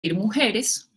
mujeres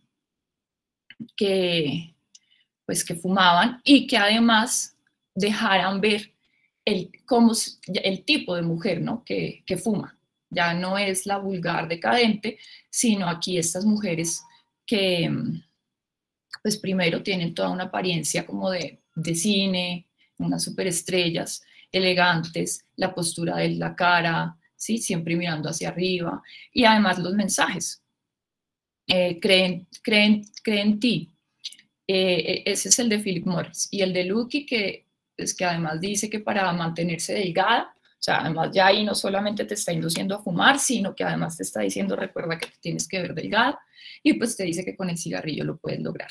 que, pues, que fumaban y que además dejaran ver el tipo de mujer, ¿no? que fuma. Ya no es la vulgar decadente, sino aquí estas mujeres que, pues primero tienen toda una apariencia como de cine, unas superestrellas, elegantes, la postura de la cara, ¿sí? Siempre mirando hacia arriba, y además los mensajes. Creen en ti. Ese es el de Philip Morris. Y el de Lucky, que, pues, que además dice que para mantenerse delgada, o sea, además ya ahí no solamente te está induciendo a fumar, sino que además te está diciendo, recuerda que te tienes que ver delgada, y pues te dice que con el cigarrillo lo puedes lograr.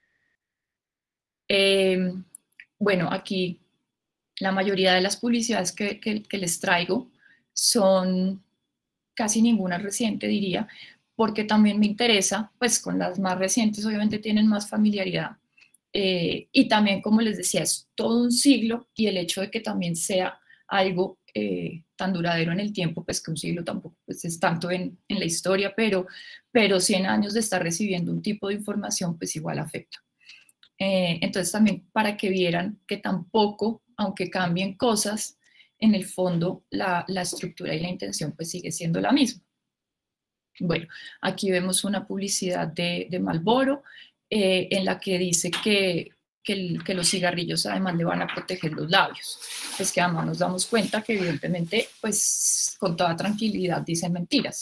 Bueno, aquí la mayoría de las publicidades que les traigo son casi ninguna reciente, diría, porque también me interesa, pues con las más recientes obviamente tienen más familiaridad. Y también, como les decía, es todo un siglo, y el hecho de que también sea algo tan duradero en el tiempo, pues que un siglo tampoco pues, es tanto en la historia, pero 100 años de estar recibiendo un tipo de información, pues igual afecta. Entonces también para que vieran que tampoco, aunque cambien cosas, en el fondo la estructura y la intención pues sigue siendo la misma. Bueno, aquí vemos una publicidad de Marlboro en la que dice que los cigarrillos además le van a proteger los labios. Pues que además nos damos cuenta que evidentemente pues con toda tranquilidad dicen mentiras.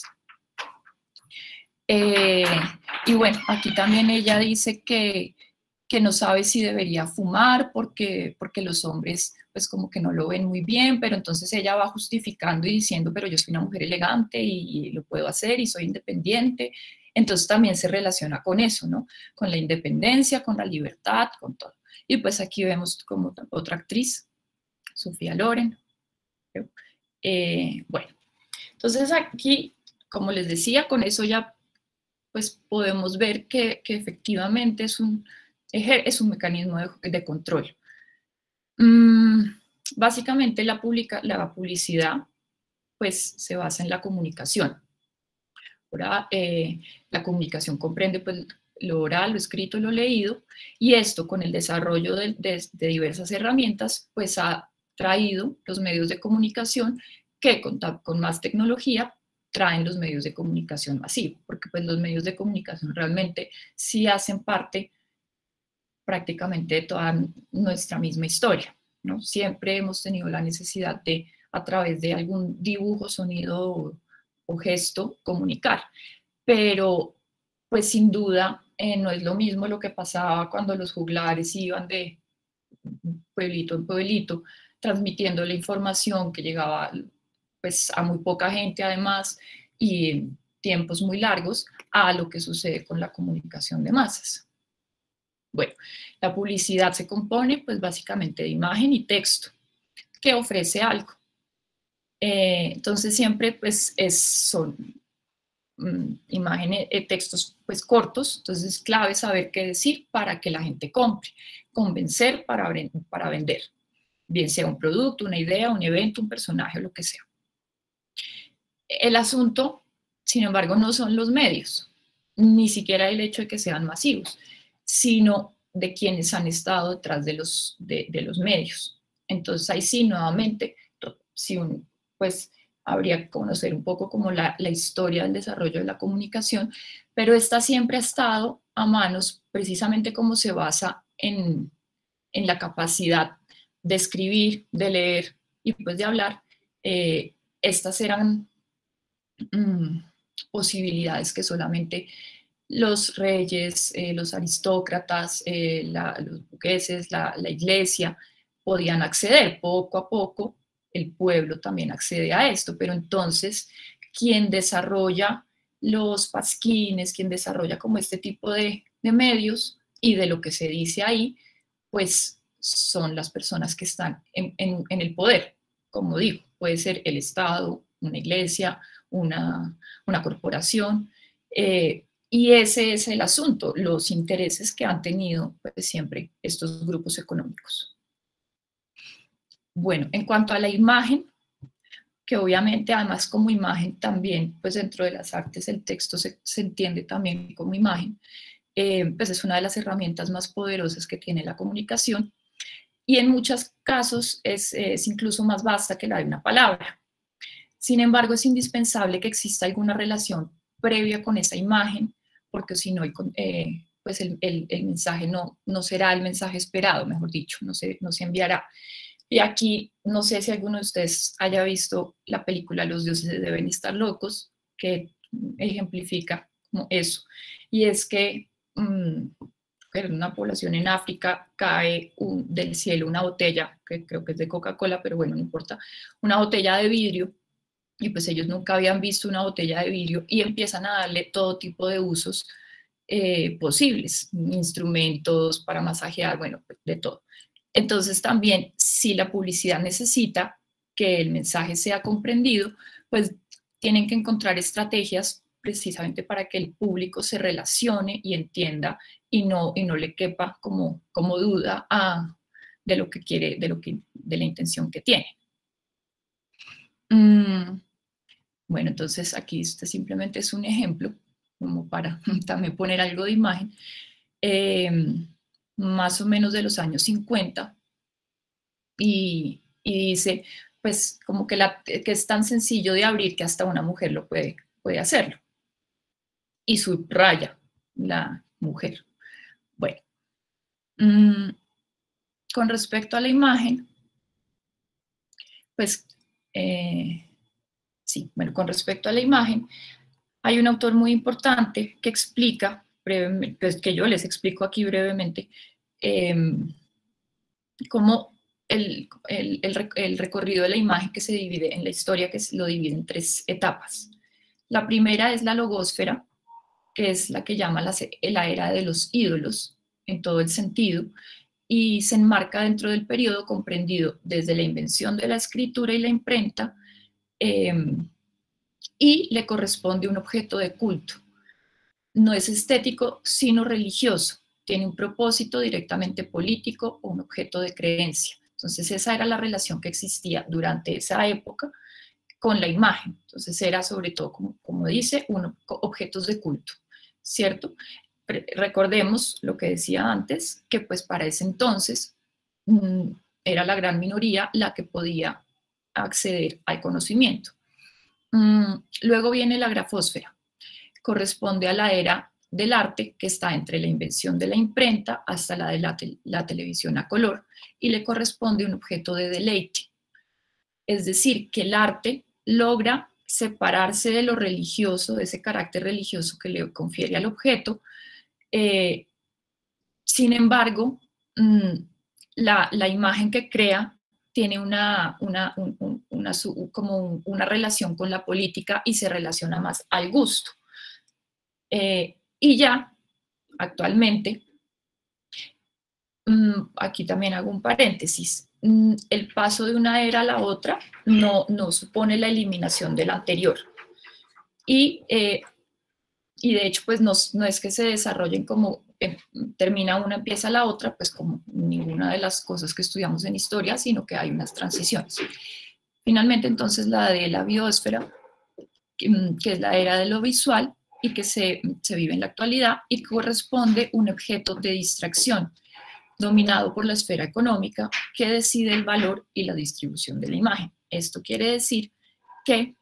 Y bueno, aquí también ella dice que no sabe si debería fumar porque los hombres pues como que no lo ven muy bien, pero entonces ella va justificando y diciendo, pero yo soy una mujer elegante y lo puedo hacer y soy independiente. Entonces también se relaciona con eso, ¿no? Con la independencia, con la libertad, con todo. Y pues aquí vemos como otra actriz, Sofía Loren. Bueno, entonces aquí, como les decía, con eso ya pues podemos ver que efectivamente es un mecanismo de control. Básicamente la publicidad pues se basa en la comunicación. Ahora, la comunicación comprende pues, lo oral, lo escrito, lo leído, y esto con el desarrollo de diversas herramientas pues ha traído los medios de comunicación que con más tecnología traen los medios de comunicación masivos, porque pues los medios de comunicación realmente sí hacen parte prácticamente de toda nuestra misma historia, ¿no? Siempre hemos tenido la necesidad de, a través de algún dibujo, sonido o gesto, comunicar, pero pues sin duda no es lo mismo lo que pasaba cuando los juglares iban de pueblito en pueblito, transmitiendo la información que llegaba pues a muy poca gente además y en tiempos muy largos, a lo que sucede con la comunicación de masas. Bueno, la publicidad se compone pues básicamente de imagen y texto que ofrece algo. Entonces siempre pues son imágenes, textos pues cortos, entonces es clave saber qué decir para que la gente compre, convencer para vender, bien sea un producto, una idea, un evento, un personaje o lo que sea. El asunto, sin embargo, no son los medios, ni siquiera el hecho de que sean masivos, sino de quienes han estado detrás de los medios. Entonces ahí sí, nuevamente, si pues habría que conocer un poco como la historia del desarrollo de la comunicación, pero esta siempre ha estado a manos, precisamente como se basa en la capacidad de escribir, de leer y pues de hablar. Estas eran posibilidades que solamente los reyes, los aristócratas, los burgueses, la iglesia podían acceder. Poco a poco el pueblo también accede a esto, pero entonces quien desarrolla los pasquines, quien desarrolla como este tipo de medios y de lo que se dice ahí, pues son las personas que están en el poder, como digo, puede ser el Estado, una iglesia, una corporación, y ese es el asunto, los intereses que han tenido pues, siempre estos grupos económicos. Bueno, en cuanto a la imagen, que obviamente además como imagen también, pues dentro de las artes el texto se entiende también como imagen, pues es una de las herramientas más poderosas que tiene la comunicación, y en muchos casos es incluso más vasta que la de una palabra. Sin embargo, es indispensable que exista alguna relación previa con esa imagen, porque si no, pues el mensaje no será el mensaje esperado, mejor dicho, no se enviará. Y aquí, no sé si alguno de ustedes haya visto la película Los dioses deben estar locos, que ejemplifica eso. Y es que en una población en África cae del cielo una botella, que creo que es de Coca-Cola, pero bueno, no importa, una botella de vidrio, y pues ellos nunca habían visto una botella de vidrio y empiezan a darle todo tipo de usos posibles, instrumentos para masajear, bueno, pues de todo. Entonces también, si la publicidad necesita que el mensaje sea comprendido, pues tienen que encontrar estrategias precisamente para que el público se relacione y entienda y no le quepa como duda de lo que quiere, de la intención que tiene. Bueno, entonces aquí este simplemente es un ejemplo, como para también poner algo de imagen, más o menos de los años 50, y dice, pues como que es tan sencillo de abrir que hasta una mujer lo puede hacerlo. Y subraya la mujer. Bueno, con respecto a la imagen, pues sí, bueno, con respecto a la imagen, hay un autor muy importante que explica brevemente, pues que yo les explico aquí brevemente, cómo el recorrido de la imagen que se divide en la historia, que lo divide en 3 etapas. La primera es la logósfera, que es la que llama la era de los ídolos, en todo el sentido, y se enmarca dentro del periodo comprendido desde la invención de la escritura y la imprenta, y le corresponde un objeto de culto. No es estético, sino religioso. Tiene un propósito directamente político o un objeto de creencia. Entonces esa era la relación que existía durante esa época con la imagen. Entonces era sobre todo, como dice, objetos de culto, ¿cierto? Recordemos lo que decía antes, que pues para ese entonces era la gran minoría la que podía acceder al conocimiento. Luego viene la grafósfera, corresponde a la era del arte que está entre la invención de la imprenta hasta la de la televisión a color, y le corresponde un objeto de deleite. Es decir, que el arte logra separarse de lo religioso, de ese carácter religioso que le confiere al objeto. Sin embargo, la imagen que crea tiene como una relación con la política y se relaciona más al gusto. Y ya, actualmente, aquí también hago un paréntesis, el paso de una era a la otra no supone la eliminación de la anterior. Y de hecho, pues no es que se desarrollen como termina una, empieza la otra, pues como ninguna de las cosas que estudiamos en historia, sino que hay unas transiciones. Finalmente, entonces, la de la biosfera, que es la era de lo visual y que se vive en la actualidad y corresponde un objeto de distracción dominado por la esfera económica que decide el valor y la distribución de la imagen. Esto quiere decir que,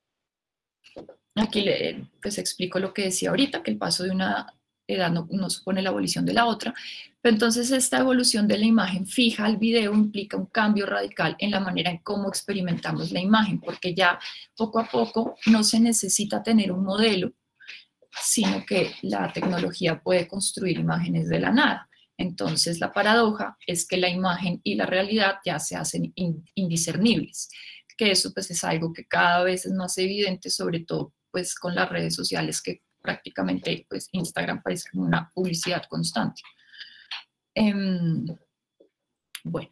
aquí pues explico lo que decía ahorita, que el paso de una edad no supone la abolición de la otra, pero entonces esta evolución de la imagen fija al video implica un cambio radical en la manera en cómo experimentamos la imagen, porque ya poco a poco no se necesita tener un modelo, sino que la tecnología puede construir imágenes de la nada. Entonces la paradoja es que la imagen y la realidad ya se hacen indiscernibles, que eso pues es algo que cada vez es más evidente, sobre todo pues con las redes sociales, que prácticamente pues Instagram parece como una publicidad constante. Bueno,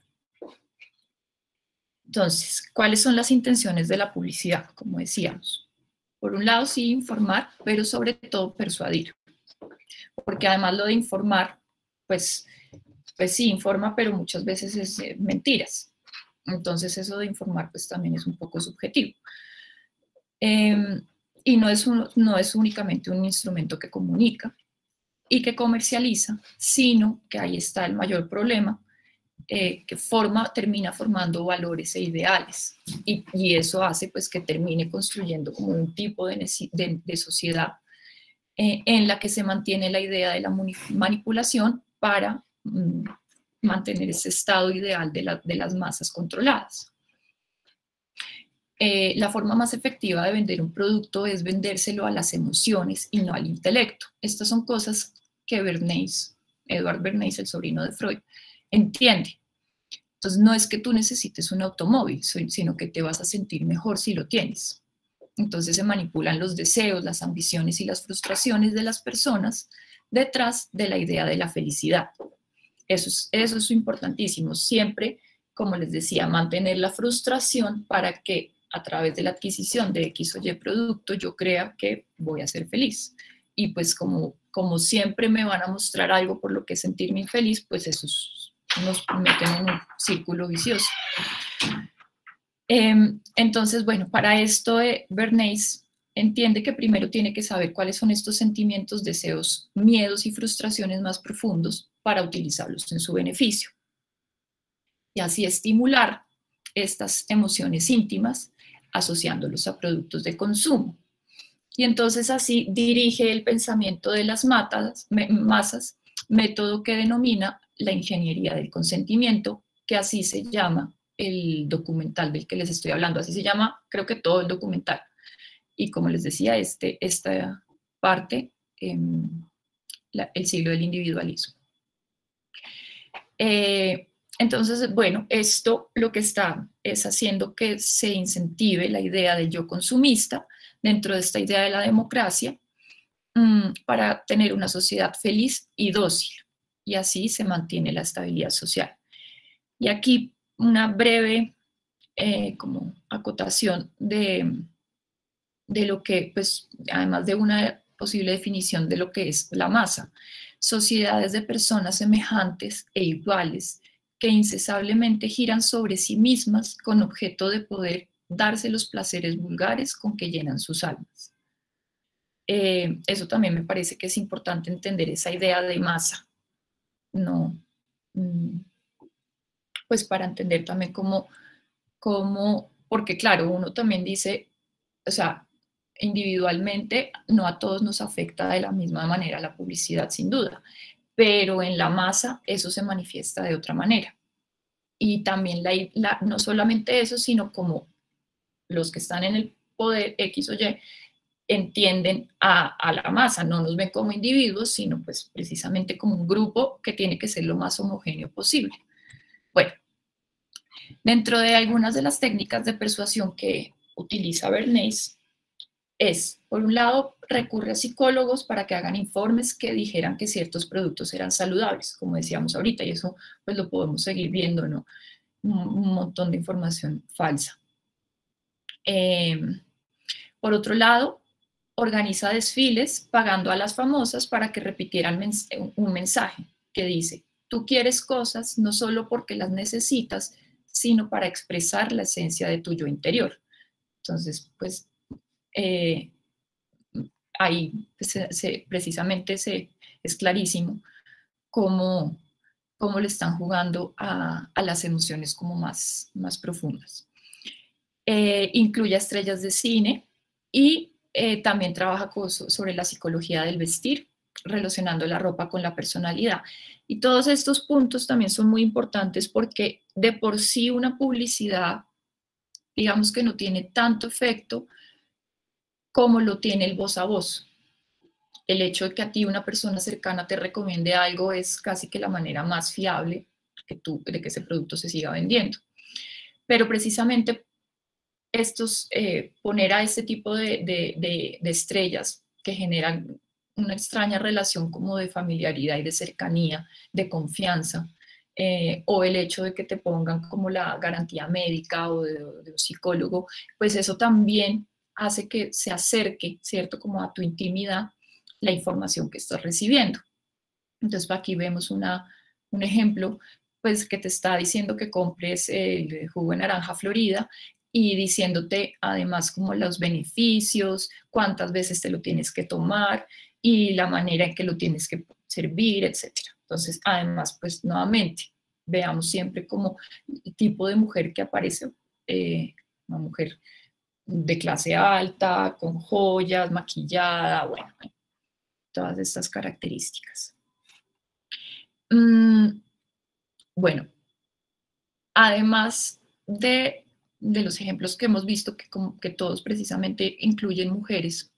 entonces, ¿cuáles son las intenciones de la publicidad? Como decíamos, por un lado sí informar, pero sobre todo persuadir, porque además lo de informar, pues sí informa, pero muchas veces es mentiras. Entonces eso de informar pues también es un poco subjetivo. Y no es únicamente un instrumento que comunica y que comercializa, sino que ahí está el mayor problema, que termina formando valores e ideales. Y eso hace pues que termine construyendo como un tipo de sociedad en la que se mantiene la idea de la manipulación para mantener ese estado ideal de las masas controladas. La forma más efectiva de vender un producto es vendérselo a las emociones y no al intelecto. Estas son cosas que Edward Bernays, el sobrino de Freud, entiende. Entonces, no es que tú necesites un automóvil, sino que te vas a sentir mejor si lo tienes. Entonces se manipulan los deseos, las ambiciones y las frustraciones de las personas detrás de la idea de la felicidad. Eso es importantísimo. Siempre, como les decía, mantener la frustración para que a través de la adquisición de X o Y producto yo crea que voy a ser feliz. Y pues como siempre me van a mostrar algo por lo que sentirme infeliz, pues eso nos meten en un círculo vicioso. Entonces, bueno, para esto Bernays entiende que primero tiene que saber cuáles son estos sentimientos, deseos, miedos y frustraciones más profundos para utilizarlos en su beneficio. Y así estimular estas emociones íntimas asociándolos a productos de consumo. Y entonces así dirige el pensamiento de las masas, método que denomina la ingeniería del consentimiento, que así se llama el documental del que les estoy hablando. Así se llama, creo que todo el documental. Y como les decía, esta parte, el siglo del individualismo. Entonces, bueno, esto lo que está es haciendo que se incentive la idea del yo consumista dentro de esta idea de la democracia para tener una sociedad feliz y dócil. Y así se mantiene la estabilidad social. Y aquí una breve como acotación de lo que, pues, además de una posible definición de lo que es la masa. Sociedades de personas semejantes e iguales que incesablemente giran sobre sí mismas con objeto de poder darse los placeres vulgares con que llenan sus almas. Eso también me parece que es importante entender esa idea de masa, no, pues para entender también cómo, porque claro, uno también dice, o sea, individualmente no a todos nos afecta de la misma manera la publicidad, sin duda, pero en la masa eso se manifiesta de otra manera. Y también no solamente eso, sino como los que están en el poder X o Y entienden a la masa, no nos ven como individuos, sino pues precisamente como un grupo que tiene que ser lo más homogéneo posible. Bueno, dentro de algunas de las técnicas de persuasión que utiliza Bernays es, por un lado, recurre a psicólogos para que hagan informes que dijeran que ciertos productos eran saludables, como decíamos ahorita, y eso pues lo podemos seguir viendo, ¿no? Un montón de información falsa. Por otro lado, organiza desfiles pagando a las famosas para que repitieran un mensaje que dice, tú quieres cosas no solo porque las necesitas, sino para expresar la esencia de tu yo interior. Entonces, pues, ahí precisamente es clarísimo cómo le están jugando a las emociones como más profundas. Incluye a estrellas de cine y también trabaja sobre la psicología del vestir, relacionando la ropa con la personalidad. Y todos estos puntos también son muy importantes porque de por sí una publicidad, digamos que no tiene tanto efecto como lo tiene el voz a voz. El hecho de que a ti una persona cercana te recomiende algo es casi que la manera más fiable de que ese producto se siga vendiendo. Pero precisamente poner a este tipo de estrellas que generan una extraña relación como de familiaridad y de cercanía, de confianza, o el hecho de que te pongan como la garantía médica o de un psicólogo, pues eso también hace que se acerque, ¿cierto? Como a tu intimidad la información que estás recibiendo. Entonces aquí vemos un ejemplo pues que te está diciendo que compres el jugo de naranja Florida y diciéndote además como los beneficios, cuántas veces te lo tienes que tomar y la manera en que lo tienes que servir, etcétera. Entonces, además, pues nuevamente, veamos siempre como el tipo de mujer que aparece, una mujer de clase alta, con joyas, maquillada, bueno, todas estas características. Bueno, además de los ejemplos que hemos visto, que todos precisamente incluyen mujeres,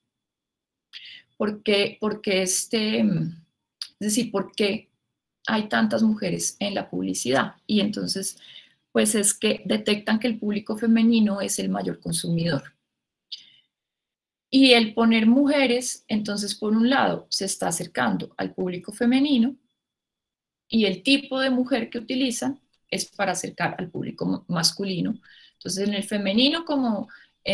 porque es decir, por qué hay tantas mujeres en la publicidad? Y entonces, pues es que detectan que el público femenino es el mayor consumidor. Y el poner mujeres, entonces, por un lado, se está acercando al público femenino y el tipo de mujer que utilizan es para acercar al público masculino. Entonces, en el femenino, como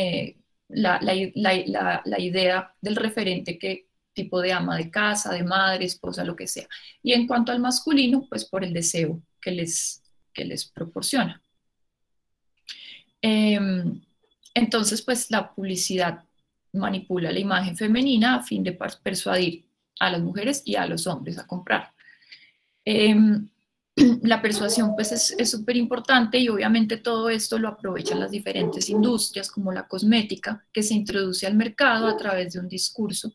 la idea del referente que tipo de ama de casa, de madre, esposa, lo que sea. Y en cuanto al masculino, pues por el deseo que les proporciona. Entonces, pues la publicidad manipula la imagen femenina a fin de persuadir a las mujeres y a los hombres a comprar. La persuasión pues es súper importante y obviamente todo esto lo aprovechan las diferentes industrias como la cosmética que se introduce al mercado a través de un discurso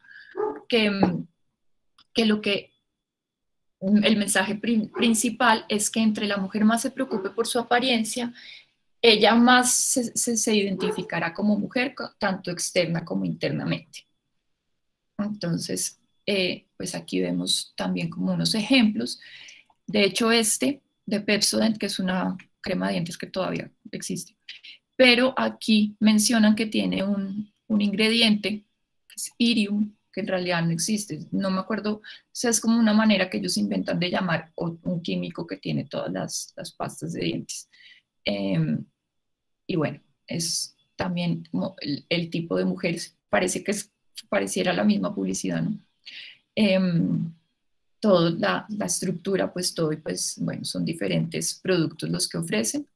que lo que el mensaje principal es que entre la mujer más se preocupe por su apariencia, ella más se identificará como mujer, tanto externa como internamente. Entonces, pues aquí vemos también como unos ejemplos. De hecho, este de Pepsodent, que es una crema de dientes que todavía existe, pero aquí mencionan que tiene un ingrediente, que es irium, que en realidad no existe. No me acuerdo, o sea, es como una manera que ellos inventan de llamar un químico que tiene todas las pastas de dientes. Y bueno, es también como el tipo de mujeres, parece que pareciera la misma publicidad, ¿no? Toda la estructura, pues todo, y pues bueno, son diferentes productos los que ofrecen.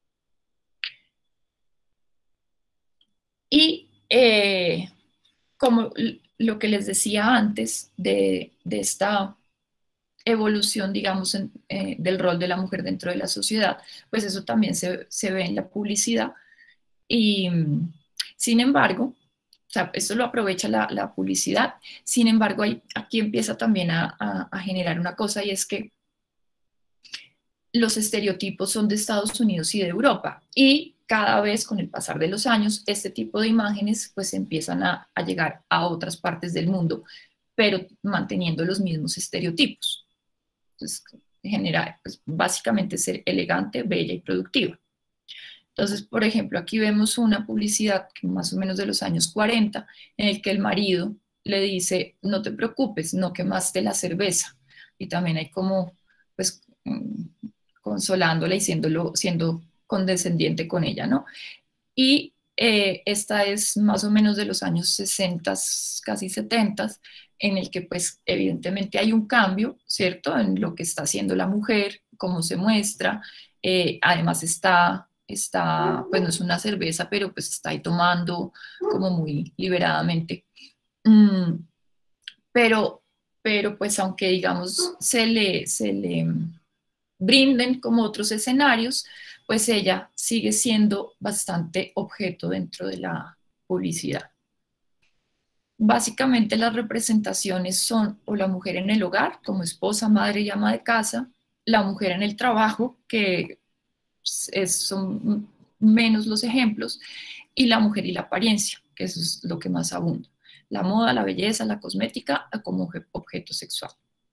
Y como lo que les decía antes de esta evolución, digamos, del rol de la mujer dentro de la sociedad, pues eso también se ve en la publicidad. Y sin embargo, o sea, esto lo aprovecha la publicidad, sin embargo, aquí empieza también a generar una cosa y es que los estereotipos son de Estados Unidos y de Europa y cada vez con el pasar de los años este tipo de imágenes pues empiezan a llegar a otras partes del mundo, pero manteniendo los mismos estereotipos. Entonces, genera pues, básicamente ser elegante, bella y productiva. Entonces, por ejemplo, aquí vemos una publicidad que más o menos de los años 40, en el que el marido le dice, no te preocupes, no quemaste la cerveza. Y también hay como, pues, consolándola y siendo condescendiente con ella, ¿no? Y esta es más o menos de los años 60, casi 70, en el que pues evidentemente hay un cambio, ¿cierto? En lo que está haciendo la mujer, cómo se muestra, además pues no es una cerveza, pero pues está ahí tomando como muy liberadamente. Mm, pero, pero pues aunque digamos se le brinden como otros escenarios, pues ella sigue siendo bastante objeto dentro de la publicidad. Básicamente las representaciones son o la mujer en el hogar, como esposa, madre y ama de casa, la mujer en el trabajo, que son menos los ejemplos, y la mujer y la apariencia, que eso es lo que más abunda. La moda, la belleza, la cosmética como objeto sexual.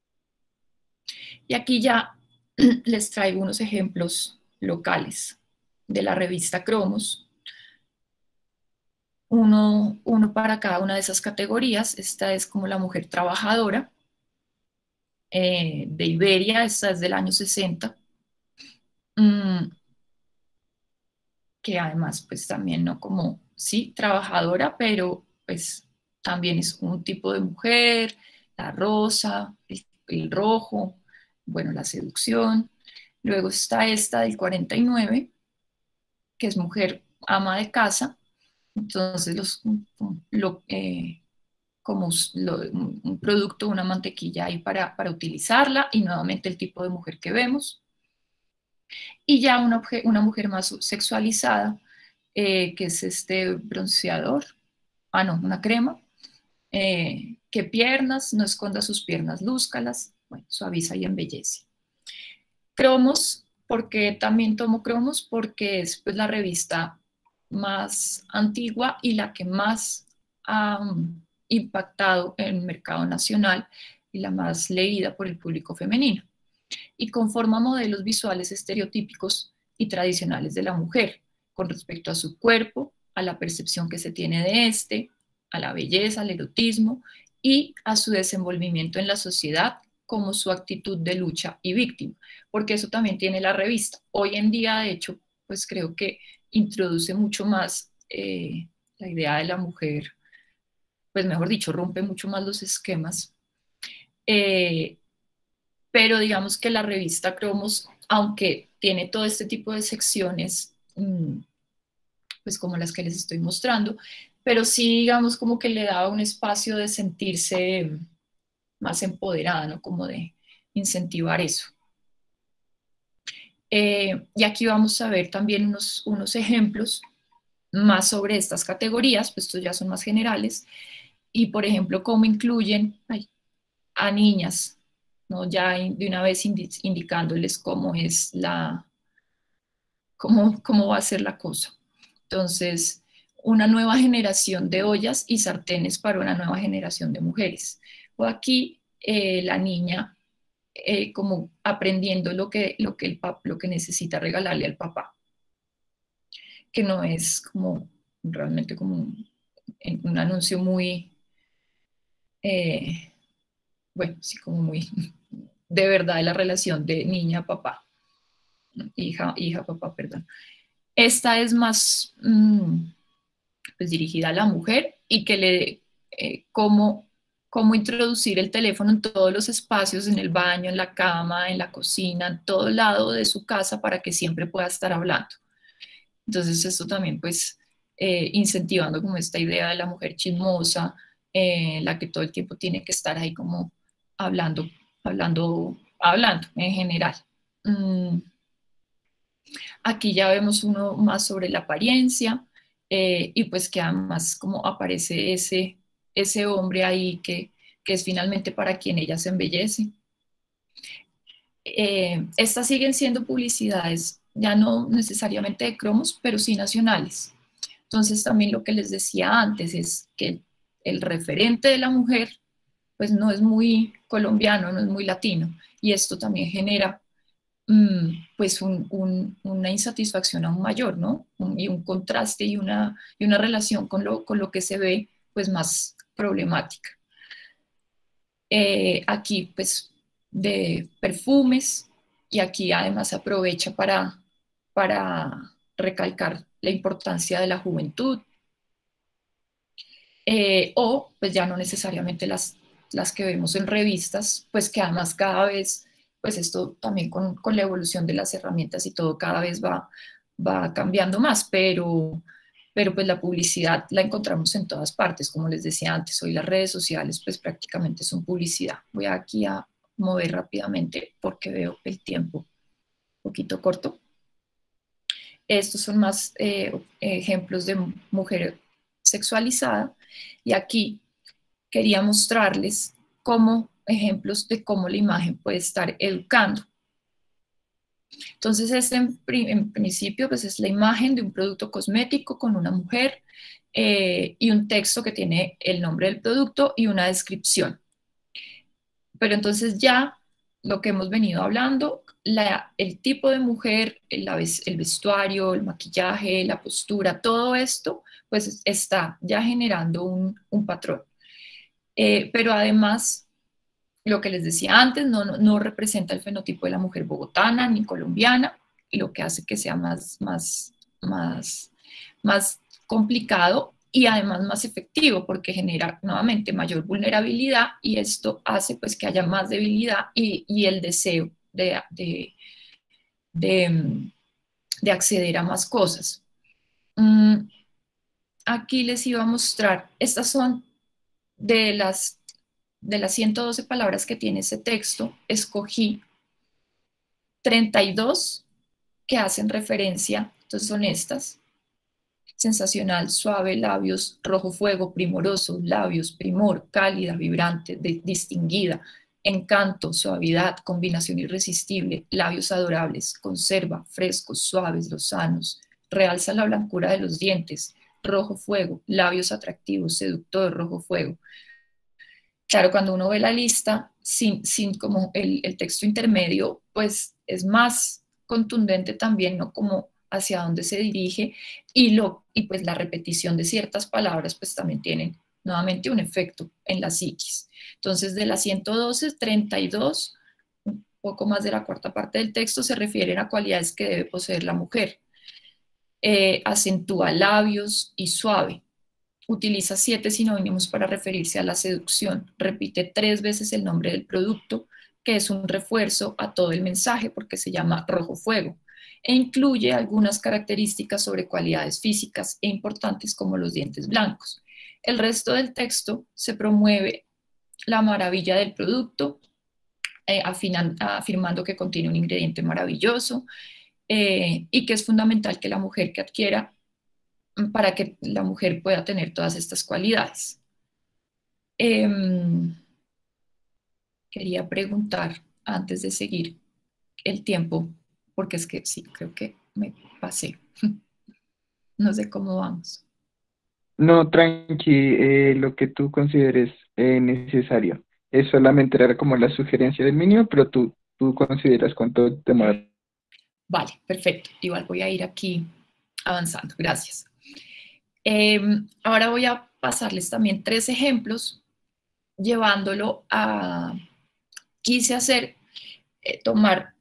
Y aquí ya les traigo unos ejemplos locales de la revista Cromos, uno para cada una de esas categorías. Esta es como la mujer trabajadora de Iberia, esta es del año 60, que además pues también no como, sí, trabajadora, pero pues también es un tipo de mujer, la rosa, el rojo, bueno, la seducción. Luego está esta del 49, que es mujer ama de casa. Entonces, un producto, una mantequilla ahí para utilizarla, y nuevamente el tipo de mujer que vemos. Y ya una mujer más sexualizada, que es este bronceador, una crema, que piernas, no esconda sus piernas, lúzcalas, bueno, suaviza y embellece. Cromos, porque también tomo Cromos, porque es pues la revista más antigua y la que más ha impactado en el mercado nacional y la más leída por el público femenino, y conforma modelos visuales estereotípicos y tradicionales de la mujer con respecto a su cuerpo, a la percepción que se tiene de este, a la belleza, al erotismo y a su desenvolvimiento en la sociedad, como su actitud de lucha y víctima, porque eso también tiene la revista. Hoy en día, de hecho, pues creo que introduce mucho más la idea de la mujer, pues mejor dicho, rompe mucho más los esquemas. Pero digamos que la revista Cromos, aunque tiene todo este tipo de secciones, pues como las que les estoy mostrando, pero sí digamos como que le daba un espacio de sentirse más empoderada, ¿no? Como de incentivar eso. Y aquí vamos a ver también unos ejemplos más sobre estas categorías, pues estos ya son más generales, y por ejemplo cómo incluyen a niñas, ¿no? Ya de una vez indicándoles cómo es cómo va a ser la cosa. Entonces, una nueva generación de ollas y sartenes para una nueva generación de mujeres. O aquí la niña como aprendiendo lo que necesita regalarle al papá, que no es como realmente como un anuncio muy, eh, bueno, sí, como muy de verdad de la relación de niña-papá, hija-papá, perdón. Esta es más pues, dirigida a la mujer, y que le cómo introducir el teléfono en todos los espacios, en el baño, en la cama, en la cocina, en todo lado de su casa, para que siempre pueda estar hablando. Entonces esto también pues incentivando como esta idea de la mujer chismosa, la que todo el tiempo tiene que estar ahí como hablando, hablando en general. Mm, Aquí ya vemos uno más sobre la apariencia, y pues que además como aparece ese hombre ahí que es finalmente para quien ella se embellece. Estas siguen siendo publicidades, ya no necesariamente de cromos, pero sí nacionales. Entonces también lo que les decía antes es que el referente de la mujer pues no es muy colombiano, no es muy latino, y esto también genera pues una insatisfacción aún mayor, ¿no? Y un contraste y una relación con lo que se ve pues más problemática. Aquí pues de perfumes, y aquí además aprovecha para recalcar la importancia de la juventud, o pues ya no necesariamente las que vemos en revistas, pues que además cada vez, pues esto también con la evolución de las herramientas y todo, cada vez va cambiando más, pero pues la publicidad la encontramos en todas partes, como les decía antes, hoy las redes sociales pues prácticamente son publicidad. Voy aquí a mover rápidamente porque veo el tiempo un poquito corto. Estos son más ejemplos de mujer sexualizada, y aquí quería mostrarles como ejemplos de cómo la imagen puede estar educando. Entonces, este en principio pues es la imagen de un producto cosmético con una mujer, y un texto que tiene el nombre del producto y una descripción. Pero entonces ya lo que hemos venido hablando, el tipo de mujer, el vestuario, el maquillaje, la postura, todo esto, pues está ya generando un patrón. Pero además, lo que les decía antes, no representa el fenotipo de la mujer bogotana ni colombiana, y lo que hace que sea más complicado y además más efectivo, porque genera nuevamente mayor vulnerabilidad, y esto hace pues que haya más debilidad y el deseo de, de acceder a más cosas. Mm, Aquí les iba a mostrar, estas son de las 112 palabras que tiene ese texto, escogí 32 que hacen referencia, entonces son estas: sensacional, suave, labios, rojo fuego, primoroso, labios, primor, cálida, vibrante, distinguida, encanto, suavidad, combinación irresistible, labios adorables, conserva, frescos, suaves, lozanos, realza la blancura de los dientes, rojo fuego, labios atractivos, seductor, rojo fuego. Claro, cuando uno ve la lista sin como el texto intermedio, pues es más contundente también, ¿no? Como hacia dónde se dirige y pues la repetición de ciertas palabras pues también tienen nuevamente un efecto en la psiquis. Entonces de las 112, 32, un poco más de la cuarta parte del texto se refieren a cualidades que debe poseer la mujer. Acentúa labios y suave. Utiliza 7 sinónimos para referirse a la seducción. Repite 3 veces el nombre del producto, que es un refuerzo a todo el mensaje porque se llama rojo fuego. E incluye algunas características sobre cualidades físicas e importantes como los dientes blancos. El resto del texto se promueve la maravilla del producto, afirmando que contiene un ingrediente maravilloso y que es fundamental que la mujer que adquiera para que la mujer pueda tener todas estas cualidades. Quería preguntar antes de seguir el tiempo, porque es que sí, creo que me pasé. No sé cómo vamos. No, tranqui, lo que tú consideres necesario. Es solamente era como la sugerencia del mínimo, pero tú consideras cuánto demora. Vale, perfecto. Igual voy a ir aquí avanzando. Gracias. Ahora voy a pasarles también 3 ejemplos, llevándolo a, quise hacer, tomar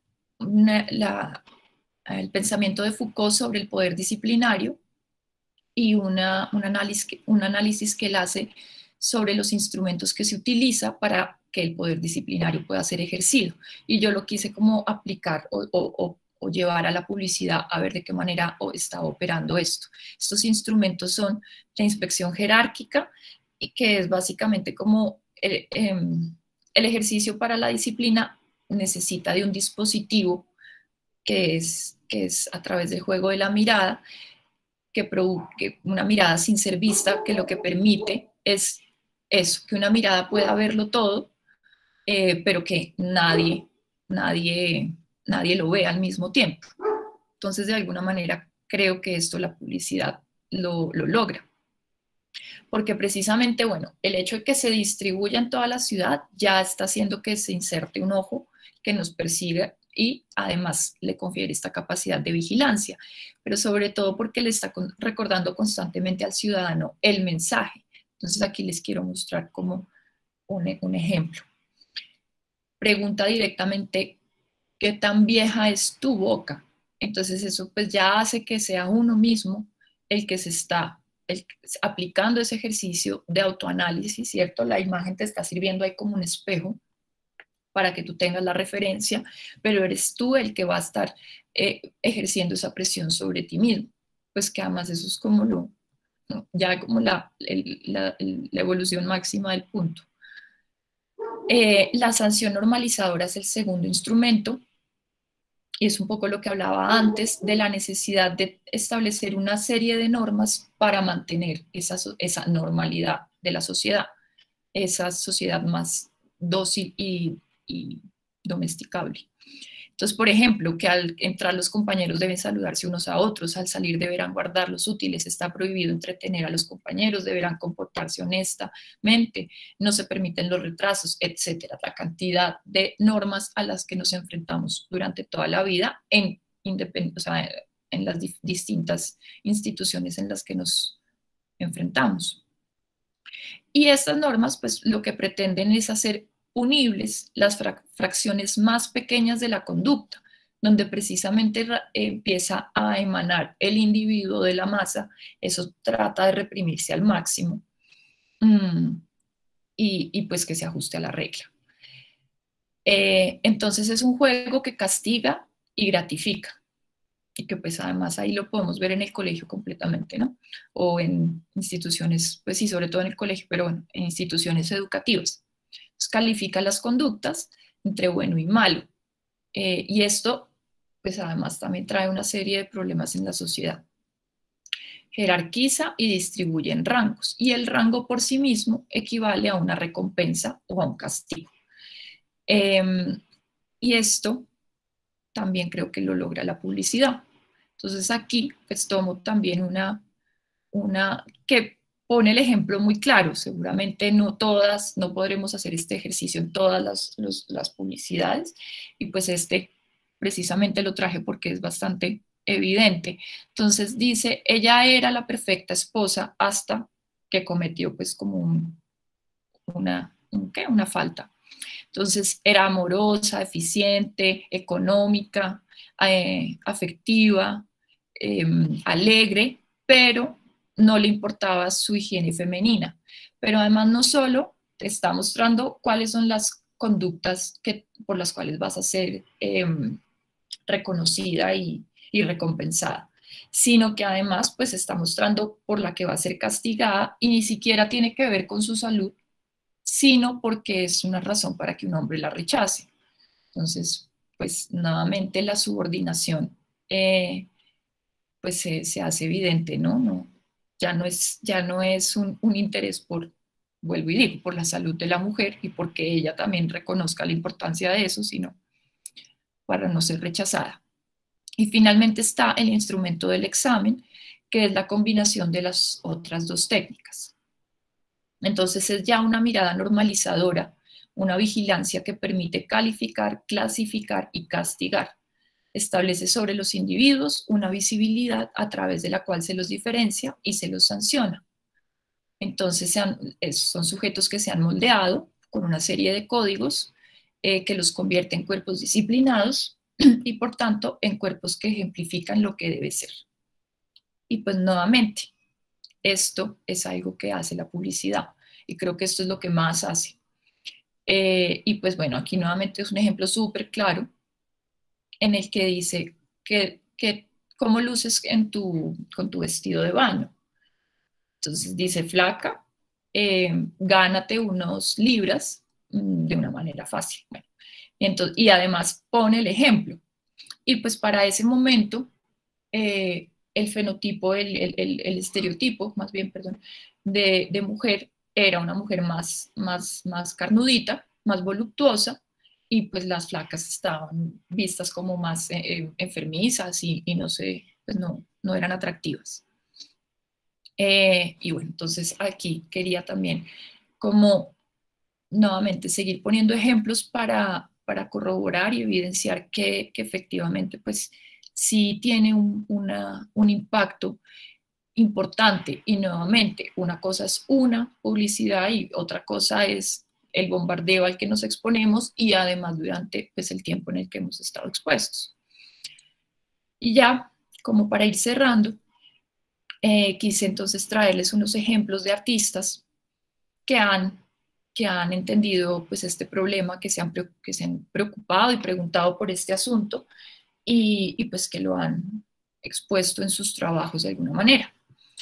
el pensamiento de Foucault sobre el poder disciplinario y un análisis que él hace sobre los instrumentos que se utiliza para que el poder disciplinario pueda ser ejercido. Y yo lo quise como aplicar o llevar a la publicidad a ver de qué manera está operando esto. Estos instrumentos son la inspección jerárquica, y que es básicamente como el ejercicio para la disciplina necesita de un dispositivo que es a través del juego de la mirada, que una mirada sin ser vista, que lo que permite es eso, que una mirada pueda verlo todo, pero que nadie, nadie lo ve al mismo tiempo. Entonces, de alguna manera, creo que esto la publicidad lo logra. Porque precisamente, bueno, el hecho de que se distribuya en toda la ciudad ya está haciendo que se inserte un ojo que nos persiga y además le confiere esta capacidad de vigilancia, pero sobre todo porque le está recordando constantemente al ciudadano el mensaje. Entonces aquí les quiero mostrar como un ejemplo. Pregunta directamente, ¿qué tan vieja es tu boca? Entonces eso pues ya hace que sea uno mismo el que se está aplicando ese ejercicio de autoanálisis, ¿cierto? La imagen te está sirviendo ahí como un espejo para que tú tengas la referencia, pero eres tú el que va a estar ejerciendo esa presión sobre ti mismo. Pues que además eso es como ¿no? Ya como la evolución máxima del punto. La sanción normalizadora es el segundo instrumento y es un poco lo que hablaba antes de la necesidad de establecer una serie de normas para mantener esa normalidad de la sociedad, esa sociedad más dócil y domesticable. Entonces, por ejemplo, que al entrar los compañeros deben saludarse unos a otros, al salir deberán guardar los útiles, está prohibido entretener a los compañeros, deberán comportarse honestamente, no se permiten los retrasos, etcétera. La cantidad de normas a las que nos enfrentamos durante toda la vida o sea, en las distintas instituciones en las que nos enfrentamos. Y estas normas, pues lo que pretenden es hacer punibles las fracciones más pequeñas de la conducta, donde precisamente empieza a emanar el individuo de la masa, eso trata de reprimirse al máximo mm, y pues que se ajuste a la regla. Entonces es un juego que castiga y gratifica. Y que pues además ahí lo podemos ver en el colegio completamente, ¿no? O en instituciones, pues sí, sobre todo en el colegio, pero bueno, en instituciones educativas. Entonces, califica las conductas entre bueno y malo. Y esto, pues además también trae una serie de problemas en la sociedad. Jerarquiza y distribuye en rangos, y el rango por sí mismo equivale a una recompensa o a un castigo. Y esto también creo que lo logra la publicidad. Entonces aquí pues tomo también una que pone el ejemplo muy claro. Seguramente no todas, no podremos hacer este ejercicio en todas las publicidades, y pues este precisamente lo traje porque es bastante evidente. Entonces dice, ella era la perfecta esposa hasta que cometió pues como una falta. Entonces era amorosa, eficiente, económica, afectiva, alegre, pero no le importaba su higiene femenina. Pero además no solo te está mostrando cuáles son las conductas por las cuales vas a ser reconocida y recompensada, sino que además pues está mostrando por la que va a ser castigada, y ni siquiera tiene que ver con su salud, sino porque es una razón para que un hombre la rechace. Entonces, pues nuevamente la subordinación pues se hace evidente, ¿no? Ya no es un interés por, vuelvo y digo, por la salud de la mujer y porque ella también reconozca la importancia de eso, sino para no ser rechazada. Y finalmente está el instrumento del examen, que es la combinación de las otras dos técnicas. Entonces es ya una mirada normalizadora, una vigilancia que permite calificar, clasificar y castigar. Establece sobre los individuos una visibilidad a través de la cual se los diferencia y se los sanciona. Entonces son sujetos que se han moldeado con una serie de códigos que los convierte en cuerpos disciplinados y por tanto en cuerpos que ejemplifican lo que debe ser. Y pues nuevamente, esto es algo que hace la publicidad, y creo que esto es lo que más hace. Y pues bueno, aquí nuevamente es un ejemplo súper claro en el que dice que cómo luces con tu vestido de baño. Entonces dice, flaca, gánate unos libras de una manera fácil. Bueno, y además pone el ejemplo. Y pues para ese momento, el fenotipo, el estereotipo, más bien, perdón, de mujer era una mujer más carnudita, más voluptuosa, y pues las flacas estaban vistas como más enfermizas y no sé, pues no eran atractivas. Y bueno, entonces aquí quería también como nuevamente seguir poniendo ejemplos para corroborar y evidenciar que efectivamente pues sí tiene un impacto importante. Y nuevamente, una cosa es una publicidad y otra cosa es el bombardeo al que nos exponemos, y además durante pues, el tiempo en el que hemos estado expuestos. Y ya, como para ir cerrando, quise entonces traerles unos ejemplos de artistas que han entendido pues, este problema, que se han preocupado y preguntado por este asunto, y pues que lo han expuesto en sus trabajos de alguna manera.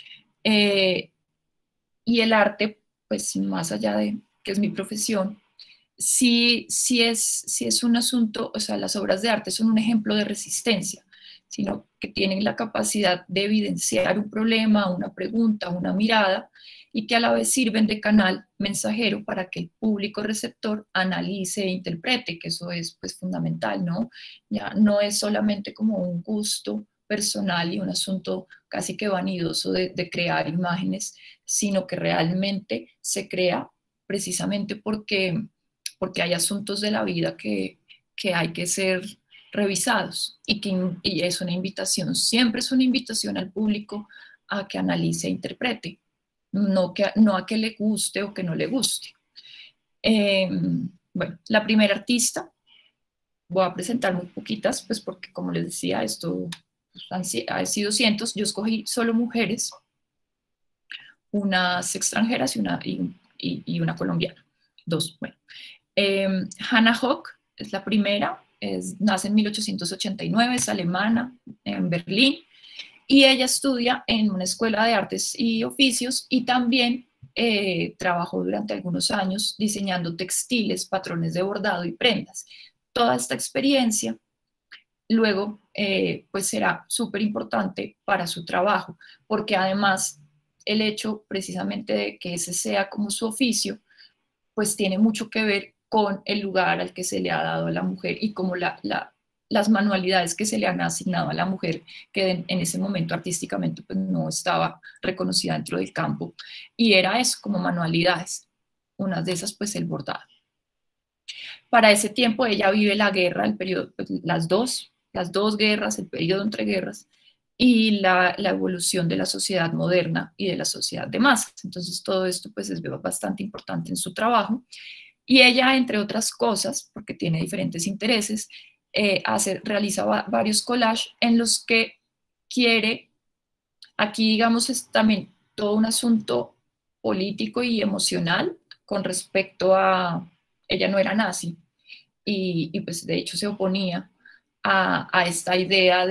Y el arte, pues más allá de que es mi profesión, sí es un asunto, o sea, las obras de arte son un ejemplo de resistencia, sino que tienen la capacidad de evidenciar un problema, una pregunta, una mirada, y que a la vez sirven de canal mensajero para que el público receptor analice e interprete, que eso es pues fundamental, ¿no? Ya no es solamente como un gusto personal y un asunto casi que vanidoso de crear imágenes, sino que realmente se crea precisamente porque hay asuntos de la vida que hay que ser revisados, y es una invitación, siempre es una invitación al público a que analice e interprete, no a que le guste o que no le guste. Bueno, la primera artista, voy a presentar muy poquitas, pues porque como les decía, esto ha sido cientos, yo escogí solo mujeres, unas extranjeras y una colombiana, dos, bueno. Hannah Hawk es la primera, nace en 1889, es alemana, en Berlín, y ella estudia en una escuela de artes y oficios y también trabajó durante algunos años diseñando textiles, patrones de bordado y prendas. Toda esta experiencia luego pues será súper importante para su trabajo, porque además el hecho precisamente de que ese sea como su oficio, pues tiene mucho que ver con el lugar al que se le ha dado a la mujer y como las manualidades que se le han asignado a la mujer, que en ese momento artísticamente pues no estaba reconocida dentro del campo, y era eso, como manualidades. Una de esas pues el bordado. Para ese tiempo ella vive la guerra, el periodo, pues, las dos guerras, el periodo entre guerras, y la evolución de la sociedad moderna y de la sociedad de masas. Entonces todo esto pues es bastante importante en su trabajo. Y ella, entre otras cosas, porque tiene diferentes intereses, realiza varios collages en los que quiere, aquí digamos es también todo un asunto político y emocional con respecto a, ella no era nazi, y pues de hecho se oponía a esta idea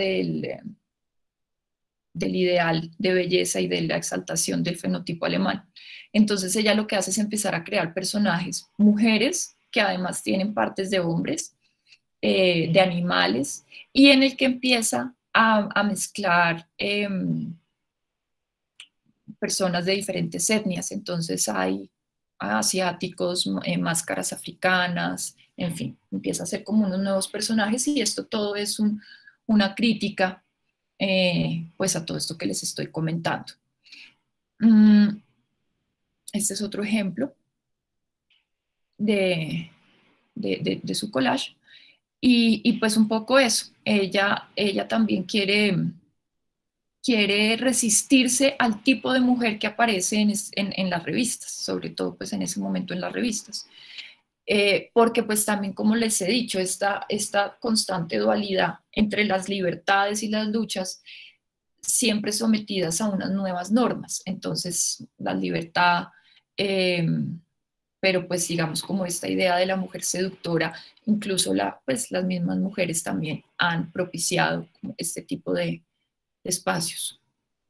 del ideal de belleza y de la exaltación del fenotipo alemán. Entonces ella lo que hace es empezar a crear personajes, mujeres que además tienen partes de hombres, de animales, y en el que empieza a mezclar personas de diferentes etnias. Entonces hay asiáticos, máscaras africanas, en fin, empieza a ser como unos nuevos personajes y esto todo es una crítica pues a todo esto que les estoy comentando. Este es otro ejemplo de su collage. Y pues un poco eso, ella también quiere resistirse al tipo de mujer que aparece en las revistas, sobre todo pues en ese momento en las revistas. Porque pues también, como les he dicho, esta constante dualidad entre las libertades y las luchas siempre sometidas a unas nuevas normas. Entonces, la libertad, eh, pero pues digamos como esta idea de la mujer seductora, incluso pues, las mismas mujeres también han propiciado este tipo de espacios.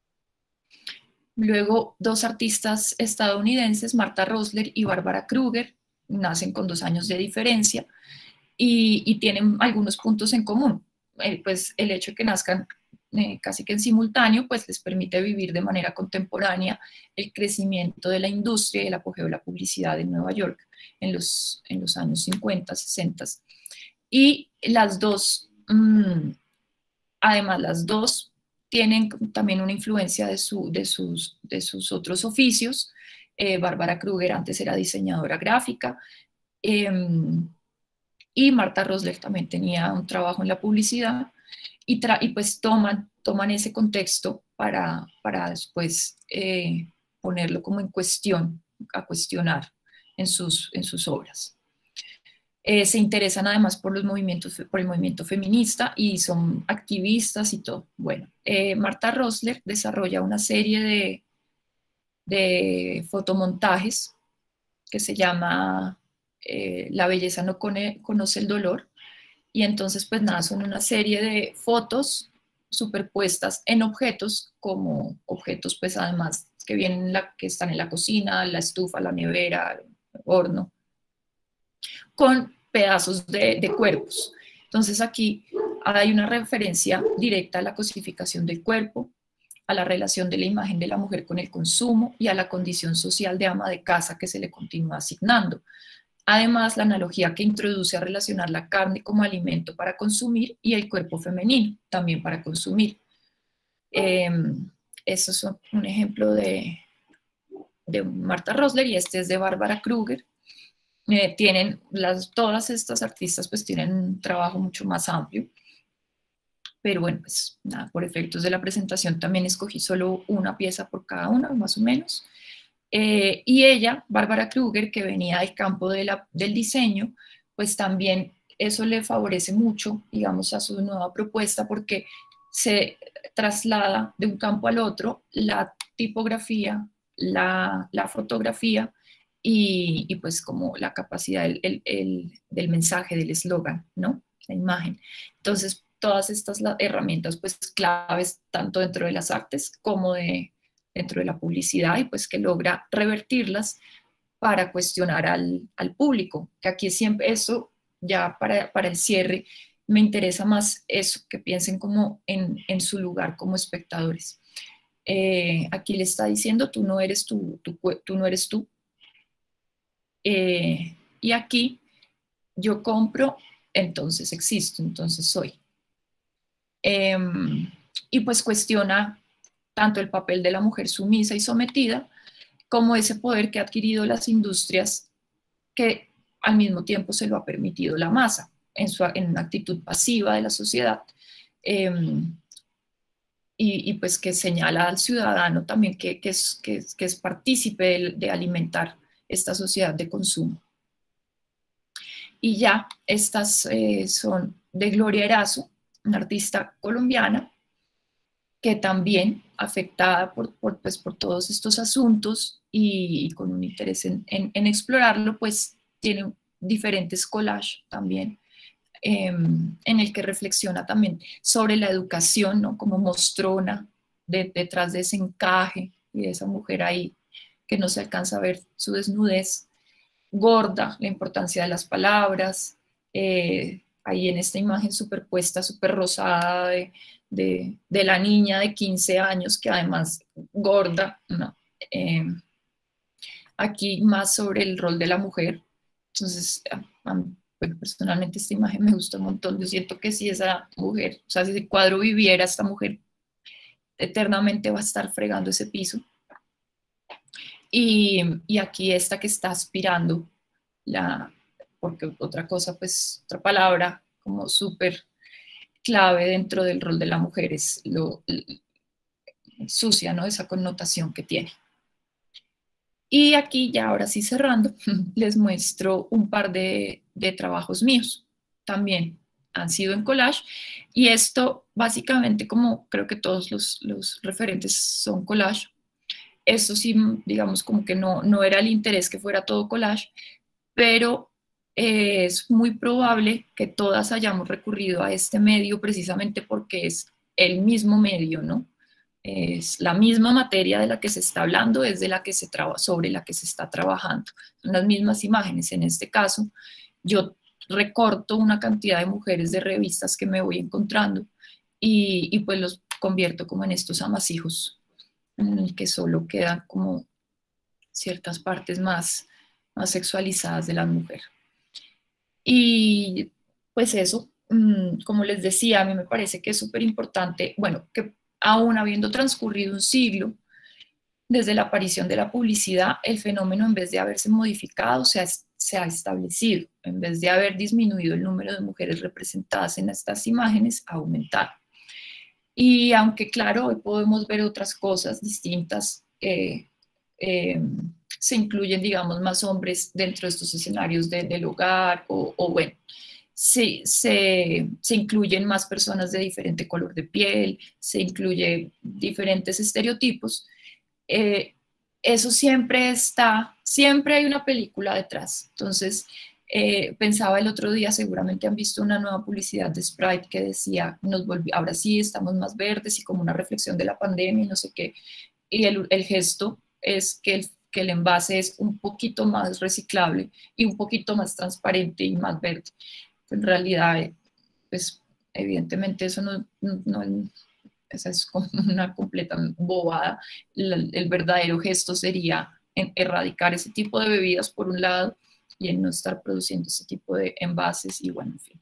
Luego, dos artistas estadounidenses, Martha Rosler y Barbara Kruger, nacen con 2 años de diferencia y tienen algunos puntos en común. Pues el hecho de que nazcan casi que en simultáneo, pues les permite vivir de manera contemporánea el crecimiento de la industria y el apogeo de la publicidad en Nueva York en los años 50, 60. Y las dos, además las dos tienen también una influencia de sus otros oficios. Bárbara Kruger antes era diseñadora gráfica, y Martha Rosler también tenía un trabajo en la publicidad, y pues toman ese contexto para después ponerlo como en cuestión, a cuestionar en sus obras. Se interesan además por el movimiento feminista y son activistas y todo. Bueno, Martha Rosler desarrolla una serie de fotomontajes que se llama La belleza no conoce el dolor, y entonces pues nada, son una serie de fotos superpuestas en objetos, como objetos pues además que están en la cocina, la estufa, la nevera, el horno, con pedazos de cuerpos. Entonces aquí hay una referencia directa a la cosificación del cuerpo, a la relación de la imagen de la mujer con el consumo y a la condición social de ama de casa que se le continúa asignando. Además, la analogía que introduce a relacionar la carne como alimento para consumir y el cuerpo femenino también para consumir. Eso es un ejemplo de Martha Rosler, y este es de Bárbara Kruger. Todas estas artistas pues tienen un trabajo mucho más amplio, pero bueno, pues nada, por efectos de la presentación también escogí solo una pieza por cada una, más o menos. Y ella, Bárbara Kruger, que venía del campo del diseño, pues también eso le favorece mucho, digamos, a su nueva propuesta, porque se traslada de un campo al otro la tipografía, la fotografía y pues como la capacidad del mensaje, del eslogan, ¿no? la imagen. Entonces, todas estas herramientas pues claves tanto dentro de las artes como dentro de la publicidad y pues que logra revertirlas para cuestionar al público, que aquí siempre eso, ya para el cierre, me interesa más eso, que piensen como en su lugar como espectadores. Aquí le está diciendo, tú no eres tú no eres tú. Y aquí yo compro, entonces existo, entonces soy. Y pues cuestiona tanto el papel de la mujer sumisa y sometida, como ese poder que ha adquirido las industrias que al mismo tiempo se lo ha permitido la masa en una actitud pasiva de la sociedad. Eh, y pues que señala al ciudadano también que es partícipe de alimentar esta sociedad de consumo. Y ya, estas son de Gloria Erazo, una artista colombiana que también afectada pues, por todos estos asuntos y con un interés en explorarlo, pues tiene diferentes collages también, en el que reflexiona también sobre la educación, ¿no? Como mostrona detrás de ese encaje y de esa mujer ahí que no se alcanza a ver su desnudez, gorda, la importancia de las palabras, ahí en esta imagen superpuesta, súper rosada de la niña de 15 años, que además gorda, ¿no? Eh, Aquí más sobre el rol de la mujer. Entonces, bueno, personalmente esta imagen me gusta un montón. Yo siento que si esa mujer, o sea, si ese cuadro viviera, esta mujer eternamente va a estar fregando ese piso. Y aquí esta que está aspirando, porque otra cosa, pues, otra palabra como súper clave dentro del rol de la mujer es lo sucia, ¿no? Esa connotación que tiene. Y aquí ya ahora sí cerrando, les muestro un par de trabajos míos. También han sido en collage. Y esto básicamente, como creo que todos los referentes son collage, esto sí, digamos, como que no era el interés que fuera todo collage, pero es muy probable que todas hayamos recurrido a este medio precisamente porque es el mismo medio, ¿no? Es la misma materia de la que se está hablando, es de la que sobre la que se está trabajando. Son las mismas imágenes. En este caso, yo recorto una cantidad de mujeres de revistas que me voy encontrando y pues los convierto como en estos amasijos en el que solo quedan como ciertas partes más sexualizadas de la mujer. Y pues eso, como les decía, a mí me parece que es súper importante, bueno, que aún habiendo transcurrido un siglo desde la aparición de la publicidad, el fenómeno en vez de haberse modificado se ha establecido, en vez de haber disminuido el número de mujeres representadas en estas imágenes, ha aumentado. Y aunque claro, hoy podemos ver otras cosas distintas, eh, se incluyen, digamos, más hombres dentro de estos escenarios del hogar o bueno, se incluyen más personas de diferente color de piel, se incluye diferentes estereotipos. eh, Eso siempre siempre hay una película detrás. Entonces, pensaba el otro día, seguramente han visto una nueva publicidad de Sprite que decía, ahora sí estamos más verdes y como una reflexión de la pandemia y no sé qué. Y el gesto es que el envase es un poquito más reciclable y un poquito más transparente y más verde. En realidad, pues evidentemente eso esa es como una completa bobada. El verdadero gesto sería erradicar ese tipo de bebidas por un lado y en no estar produciendo ese tipo de envases y bueno, en fin.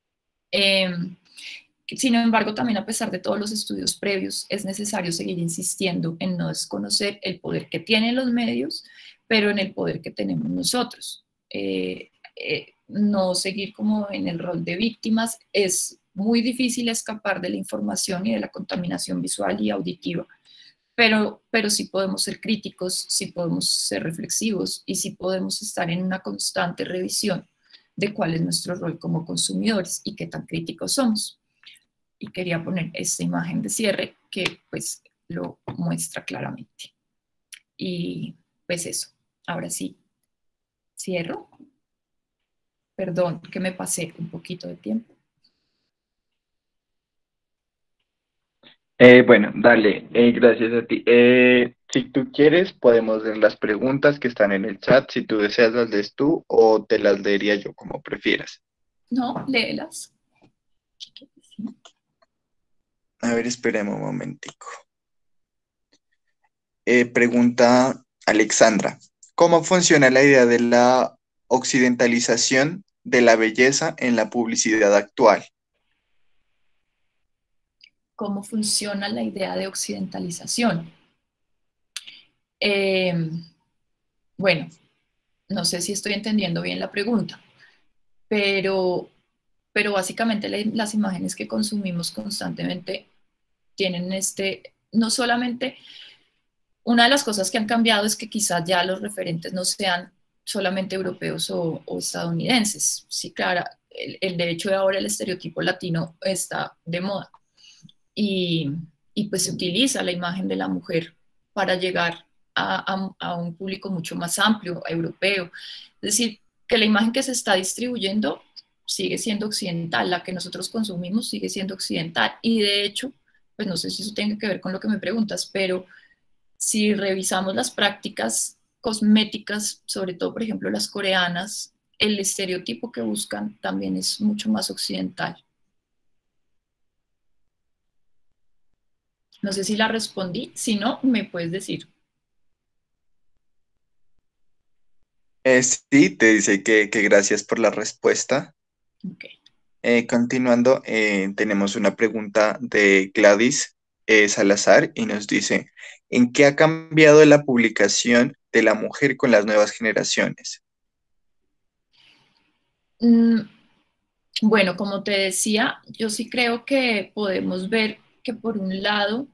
Sin embargo, también a pesar de todos los estudios previos, es necesario seguir insistiendo en no desconocer el poder que tienen los medios, pero en el poder que tenemos nosotros. No seguir como en el rol de víctimas. Es muy difícil escapar de la información y de la contaminación visual y auditiva, pero sí podemos ser críticos, sí podemos ser reflexivos y sí podemos estar en una constante revisión de cuál es nuestro rol como consumidores y qué tan críticos somos. Y quería poner esta imagen de cierre que pues lo muestra claramente. Y pues eso, ahora sí, cierro. Perdón que me pasé un poquito de tiempo. Bueno, dale, gracias a ti. Si tú quieres, podemos ver las preguntas que están en el chat. Si tú deseas, las lees tú o te las leería yo, como prefieras. No, léelas. A ver, esperemos un momentico. Pregunta Alexandra. ¿Cómo funciona la idea de la occidentalización de la belleza en la publicidad actual? ¿Cómo funciona la idea de occidentalización? Eh, bueno, no sé si estoy entendiendo bien la pregunta, pero, pero básicamente las imágenes que consumimos constantemente tienen no solamente, una de las cosas que han cambiado es que quizás ya los referentes no sean solamente europeos o estadounidenses. Sí, claro, de hecho de ahora el estereotipo latino está de moda y, y pues se utiliza la imagen de la mujer para llegar a un público mucho más amplio, europeo. Es decir, que la imagen que se está distribuyendo sigue siendo occidental, la que nosotros consumimos sigue siendo occidental y de hecho, pues no sé si eso tenga que ver con lo que me preguntas, pero si revisamos las prácticas cosméticas, sobre todo, por ejemplo, las coreanas, el estereotipo que buscan también es mucho más occidental. No sé si la respondí, si no, me puedes decir. Sí, te dice que gracias por la respuesta. Ok. Continuando, tenemos una pregunta de Gladys Salazar y nos dice, ¿en qué ha cambiado la publicación de la mujer con las nuevas generaciones? Mm, bueno, como te decía, yo sí creo que podemos ver que por un lado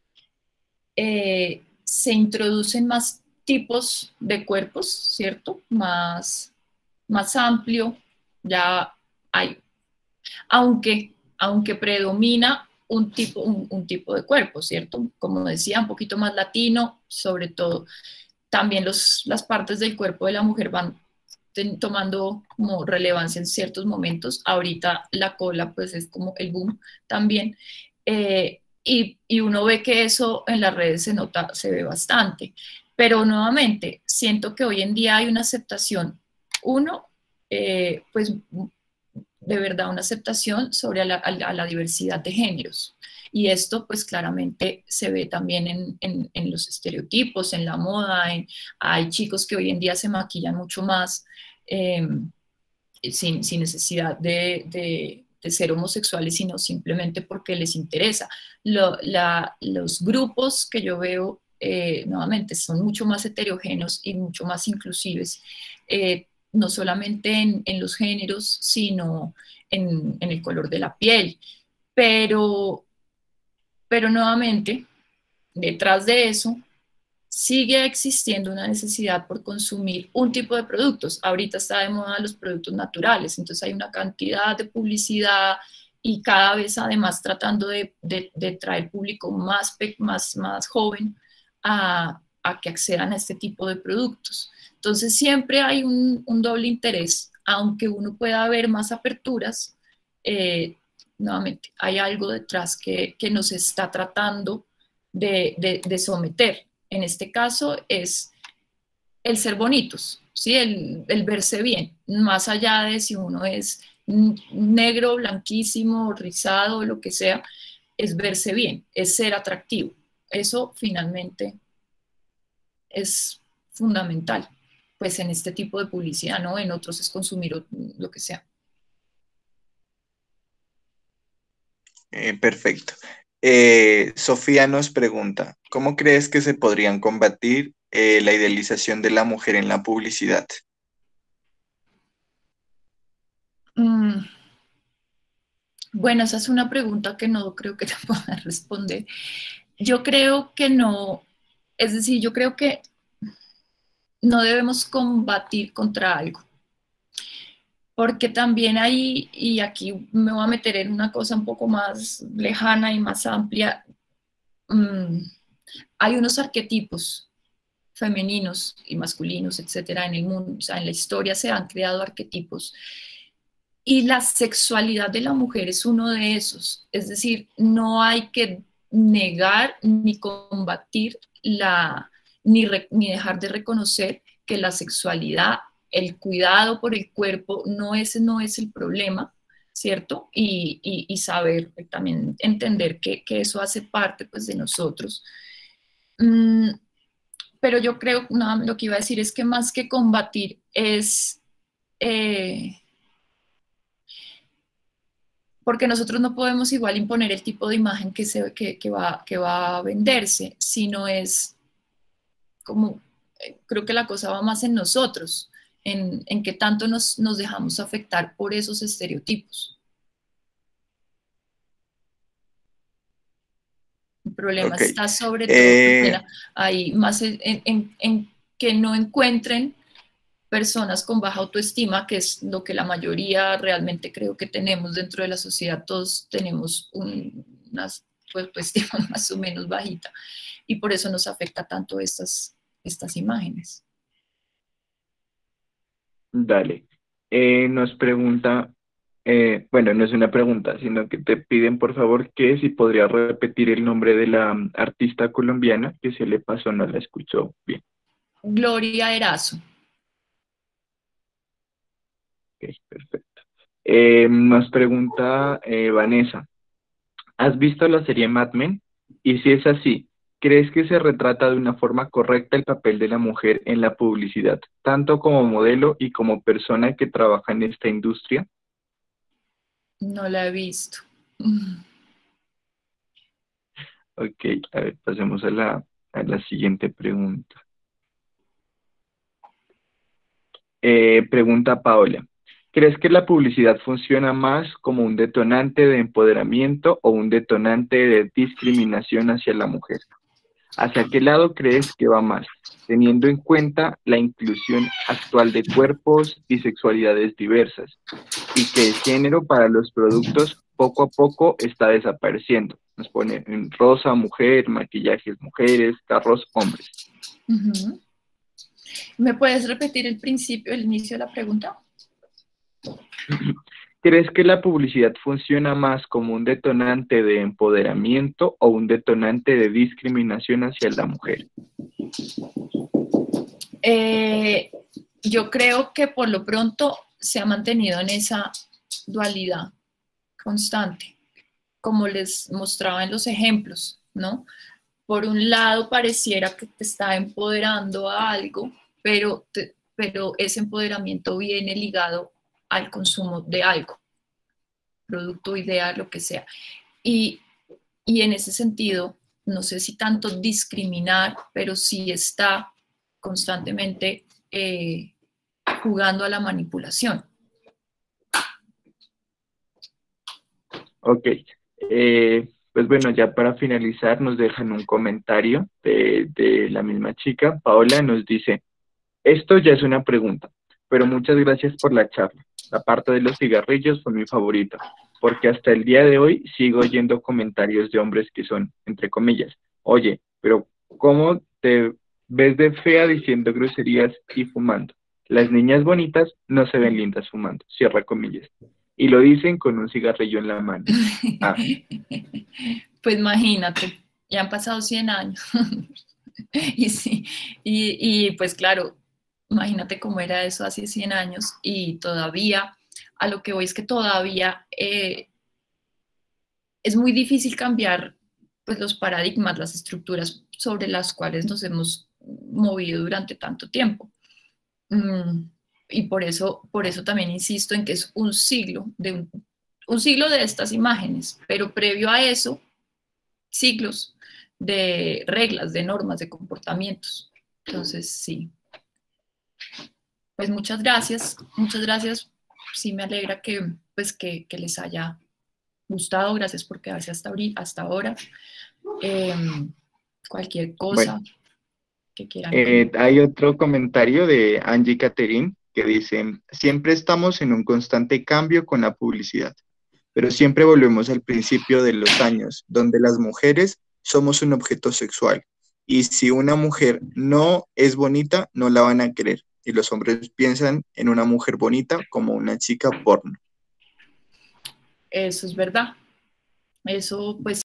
se introducen más tipos de cuerpos, ¿cierto? Más amplio, ya hay, aunque predomina un tipo de cuerpo, ¿cierto? Como decía, un poquito más latino, sobre todo. También las partes del cuerpo de la mujer van tomando como relevancia en ciertos momentos. Ahorita la cola pues es como el boom también. Y uno ve que eso en las redes se nota, se ve bastante. Pero nuevamente, siento que hoy en día hay una aceptación, uno, pues de verdad una aceptación sobre a la diversidad de géneros. Y esto pues claramente se ve también en los estereotipos, en la moda, hay chicos que hoy en día se maquillan mucho más eh, sin necesidad de ser homosexuales, sino simplemente porque les interesa. Los grupos que yo veo, nuevamente, son mucho más heterogéneos y mucho más inclusives, no solamente en los géneros, sino en el color de la piel. Pero, pero nuevamente, detrás de eso, sigue existiendo una necesidad por consumir un tipo de productos. Ahorita está de moda los productos naturales, entonces hay una cantidad de publicidad y cada vez además tratando de traer público más joven a que accedan a este tipo de productos. Entonces siempre hay un doble interés, aunque uno pueda ver más aperturas, eh, nuevamente hay algo detrás que nos está tratando de someter. En este caso es el ser bonitos, ¿sí? El verse bien, más allá de si uno es negro, blanquísimo, rizado, lo que sea, es verse bien, es ser atractivo. Eso finalmente es fundamental, pues en este tipo de publicidad, ¿no? En otros es consumir lo que sea. Perfecto. Sofía nos pregunta, ¿cómo crees que se podrían combatir la idealización de la mujer en la publicidad? Mm, bueno, esa es una pregunta que no creo que te pueda responder. Yo creo que no, es decir, yo creo que no debemos combatir contra algo, porque también hay, y aquí me voy a meter en una cosa un poco más lejana y más amplia, mmm, hay unos arquetipos femeninos y masculinos, etcétera, en el mundo, o sea, en la historia se han creado arquetipos y la sexualidad de la mujer es uno de esos, es decir, no hay que negar ni combatir ni dejar de reconocer que la sexualidad, el cuidado por el cuerpo, no es el problema, ¿cierto? Y saber también entender que eso hace parte pues, de nosotros. Mm, pero yo creo, no, lo que iba a decir es que más que combatir es... porque nosotros no podemos igual imponer el tipo de imagen que va a venderse, sino es como, creo que la cosa va más en nosotros, en qué tanto nos dejamos afectar por esos estereotipos. El problema Ok. está sobre todo Eh, también ahí, más en que no encuentren personas con baja autoestima, que es lo que la mayoría realmente creo que tenemos dentro de la sociedad. Todos tenemos una autoestima más o menos bajita y por eso nos afecta tanto estas imágenes. Dale. Nos pregunta, bueno, no es una pregunta, sino que te piden por favor que si podría repetir el nombre de la artista colombiana que se le pasó, no la escuchó bien. Gloria Erazo. Ok, perfecto. Nos pregunta Vanessa, ¿has visto la serie Mad Men? Y si es así, ¿crees que se retrata de una forma correcta el papel de la mujer en la publicidad, tanto como modelo y como persona que trabaja en esta industria? No la he visto. Ok, a ver, pasemos a la siguiente pregunta. Pregunta Paola. ¿Crees que la publicidad funciona más como un detonante de empoderamiento o un detonante de discriminación hacia la mujer? ¿Hacia qué lado crees que va más, teniendo en cuenta la inclusión actual de cuerpos y sexualidades diversas, y que el género para los productos poco a poco está desapareciendo? Nos pone en rosa mujer, maquillajes mujeres, carros hombres. Ujú. ¿Me puedes repetir el principio, el inicio de la pregunta? ¿Crees que la publicidad funciona más como un detonante de empoderamiento o un detonante de discriminación hacia la mujer? Eh, yo creo que por lo pronto se ha mantenido en esa dualidad constante, como les mostraba en los ejemplos, ¿no? Por un lado pareciera que te está empoderando a algo, pero ese empoderamiento viene ligado al consumo de algo, producto, idea, lo que sea. Y, y en ese sentido, no sé si tanto discriminar, pero sí está constantemente jugando a la manipulación. Ok, pues bueno, ya para finalizar nos dejan un comentario de la misma chica. Paola nos dice, esto ya es una pregunta, pero muchas gracias por la charla. La parte de los cigarrillos fue mi favorita, porque hasta el día de hoy sigo oyendo comentarios de hombres que son, entre comillas, oye, pero ¿cómo te ves de fea diciendo groserías y fumando? Las niñas bonitas no se ven lindas fumando, cierra comillas. Y lo dicen con un cigarrillo en la mano. Ah, Pues imagínate, ya han pasado 100 años. Y, sí, pues claro, imagínate cómo era eso hace 100 años y todavía, a lo que voy es que todavía es muy difícil cambiar pues, los paradigmas, las estructuras sobre las cuales nos hemos movido durante tanto tiempo. Mm, y por eso también insisto en que es un siglo de estas imágenes, pero previo a eso, siglos de reglas, de normas, de comportamientos. Entonces, sí, pues muchas gracias. Sí me alegra que, pues, que les haya gustado, gracias por quedarse hasta ahora. Eh, cualquier bueno. cosa que quieran comentar. Hay otro comentario de Angie Catherine que dice, siempre estamos en un constante cambio con la publicidad, pero siempre volvemos al principio de los años, donde las mujeres somos un objeto sexual. Y si una mujer no es bonita, no la van a querer. Y los hombres piensan en una mujer bonita como una chica porno. Eso es verdad. Eso, pues,